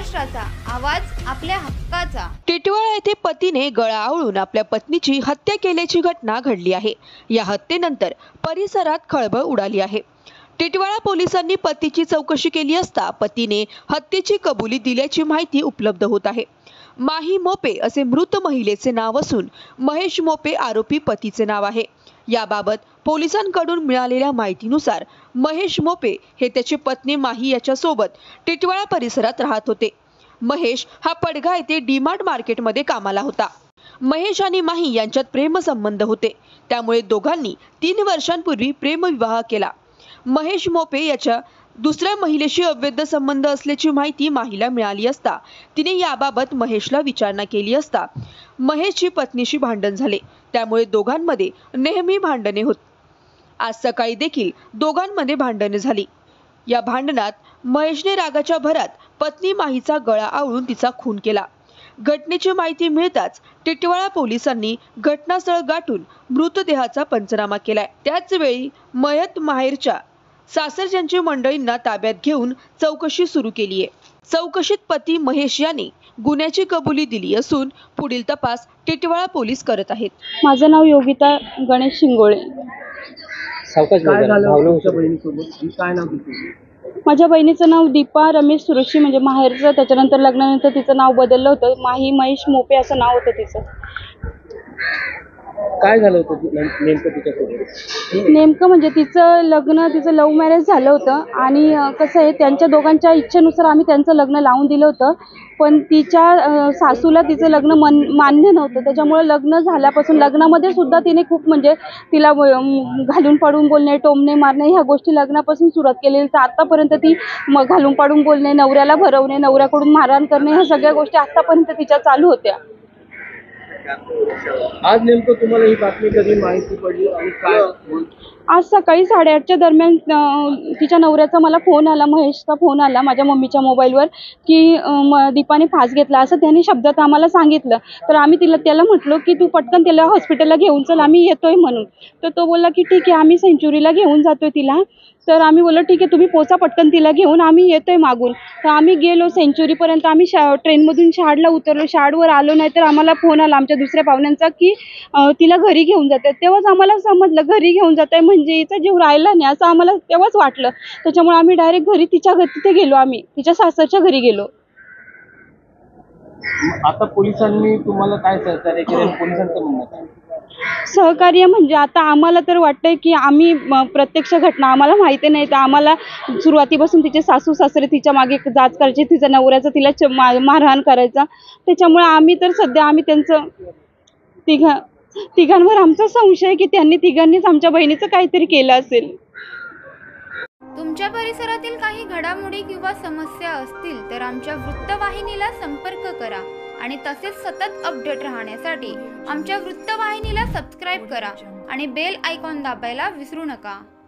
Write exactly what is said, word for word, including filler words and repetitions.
महाराष्ट्राचा आवाज आपल्या हक्काचा। टिटवाळा येथे पतीने गळा आवळून आपल्या पत्नीची हत्या केल्याची घटना घडली आहे। या हत्येनंतर परिसरात खळबळ उडाली आहे। टिटवाळा पोलिसांनी पतीची चौकशी केली असता पतीने हत्येची कबुली दिल्याची माहिती उपलब्ध होत आहे। माही मोपे असे मृत महिलेचे नाव असून महेश मोपे आरोपी पतीचे नाव आहे। याबाबत पोलिसांकडून मिळालेल्या माहितीनुसार महेश मोपे हे त्याची पत्नी माही याच्या सोबत टिटवाळा परिसरात राहत होते। महेश हा पडघा येथे डीमार्ट मार्केटमध्ये कामाला होता। महेश आणि माही यांच्यात प्रेमसंबंध होते, त्यामुळे दोघांनी तीन वर्षांपूर्वी प्रेमविवाह केला। महेश मोपे याच्या दुसऱ्या महिलेशी अवैध संबंध असल्याची माहिती माहीला मिळाली असता तिने याबाबत महेशला विचारणा केली असता महेशची पत्नीशी भांडण झाले, त्यामुळे दोघांमध्ये नेहमी भांडणे होत। आज सकाळी देखील दोघांमध्ये भांडणे झाली। या भांडणात महेशने रागाच्या भरात पत्नी माहीचा गळा आवळून तिचा खून केला। घटनेची माहिती मिळताच टिटवाळा पोलिसांनी घटनास्थळ गाठून मृतदेहाचा पंचनामा केलाय। त्याच वेळी मयत माहेरच्या सासरच्यांची मंडळींना ताब्यात घेऊन चौकशी सुरू केली आहे। चौकशीत पती महेश याने गुन्ह्याची कबुली दिली असून पुढील तपास टिटवाळा पोलीस करत आहेत। माझं नाव योगिता गणेश शिंगोळे। काय झालं तुमच्या बहिणीसोबत आणि काय नाव तिचं? माझ्या बहिणीचं नाव दीपा रमेश सुरक्षी, म्हणजे माहेरचं, त्याच्यानंतर लग्नानंतर तिचं नाव बदललं होतं। माही महेश मोपे असं नाव होतं तिचं। काय झालं होतं नेमकं तिच्यासोबत? नेमकं म्हणजे तिचं लग्न तिचं लव्ह मॅरेज झालं होतं आणि कसं आहे, त्यांच्या दोघांच्या इच्छेनुसार आम्ही त्यांचं लग्न लावून दिलं होतं, पण तिच्या सासूला तिचं लग्न मन मान्य नव्हतं। त्याच्यामुळे लग्न झाल्यापासून लग्नामध्ये सुद्धा तिने खूप म्हणजे तिला घालून पाडून बोलणे, टोमणे मारणे ह्या गोष्टी लग्नापासून सुरुवात केलेली। तर आतापर्यंत ती मग घालून पाडून बोलणे, नवऱ्याला भरवणे, नवऱ्याकडून मारहाण करणे ह्या सगळ्या गोष्टी आतापर्यंत तिच्या चालू होत्या। आज नेमकं तुम्हाला ही बातमी कधी माहिती पडली आणि काय? आज सकाळी साडेआठच्या दरम्यान तिच्या नवऱ्याचा मला फोन आला, महेशचा फोन आला माझ्या मम्मीच्या मोबाईलवर की दीपाने फास घेतला असं त्याने शब्दात आम्हाला सांगितलं। तर आम्ही तिला त्याला म्हटलो की तू पटकन त्याला हॉस्पिटलला घेऊन चल, आम्ही येतोय म्हणून। तर तो बोलला की ठीक आहे, आम्ही सेंचुरीला घेऊन जातोय तिला। तर आम्ही बोललो ठीक आहे, तुम्ही पोचा पटकन तिला घेऊन, आम्ही येतोय मागून। तर आम्ही गेलो सेंचुरीपर्यंत। आम्ही शा ट्रेनमधून शाडला उतरलो, शाडवर आलो नाही तर आम्हाला फोन आला आमच्या दुसऱ्या पाहुण्यांचा की तिला घरी घेऊन जात आहेत। तेव्हाच आम्हाला समजलं घरी घेऊन जात आहे म्हणजे हिचा जीव राहिला नाही असं आम्हाला तेव्हाच वाटलं। त्याच्यामुळे आम्ही डायरेक्ट घरी तिच्या घरी तिथे गेलो, आम्ही तिच्या सासरच्या घरी गेलो। आता पोलिसांनी तुम्हाला काय सहकार्य केलं? पोलिसांचं म्हणणं काय? सहकार्य म्हणजे आता आम्हाला तर वाटतंय की आम्ही प्रत्यक्ष घटना आम्हाला माहिती नाही, तर आम्हाला सुरुवातीपासून तिचे सासू सासरे तिच्या मागे जाच करायचे, तिचा नवऱ्याचा तिला मारहाण करायचा। त्याच्यामुळे आम्ही तर सध्या आम्ही त्यांचं तिघा तिघांवर आमचा संशय आहे की त्यांनी तिघांनीच आमच्या बहिणीचं काहीतरी केलं असेल। तुमच्या परिसरातील काही घडामोडी किंवा समस्या असतील तर आमच्या वृत्तवाहिनीला संपर्क करा आणि तसेच सतत अपडेट राहण्यासाठी आमच्या वृत्तवाहिनीला सबस्क्राईब करा आणि बेल आयकॉन दाबायला विसरू नका।